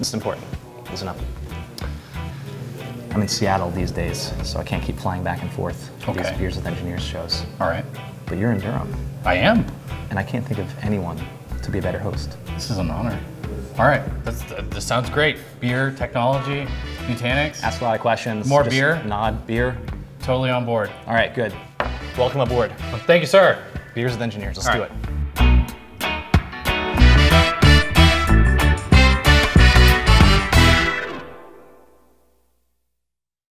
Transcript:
This is important. Listen up. I'm in Seattle these days, so I can't keep flying back and forth to these Beers with Engineers shows. All right. But you're in Durham. I am. And I can't think of anyone to be a better host. This is an honor. All right, this sounds great. Beer, technology, Nutanix. Ask a lot of questions. More just beer. Nod, beer. Totally on board. All right, good. Welcome aboard. Well, thank you, sir. Beers with Engineers, let's do it.